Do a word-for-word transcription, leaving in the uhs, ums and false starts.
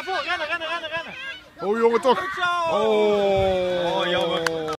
naar voren, rennen, rennen, rennen, rennen. Oh jongen toch. Goed zo. Oh.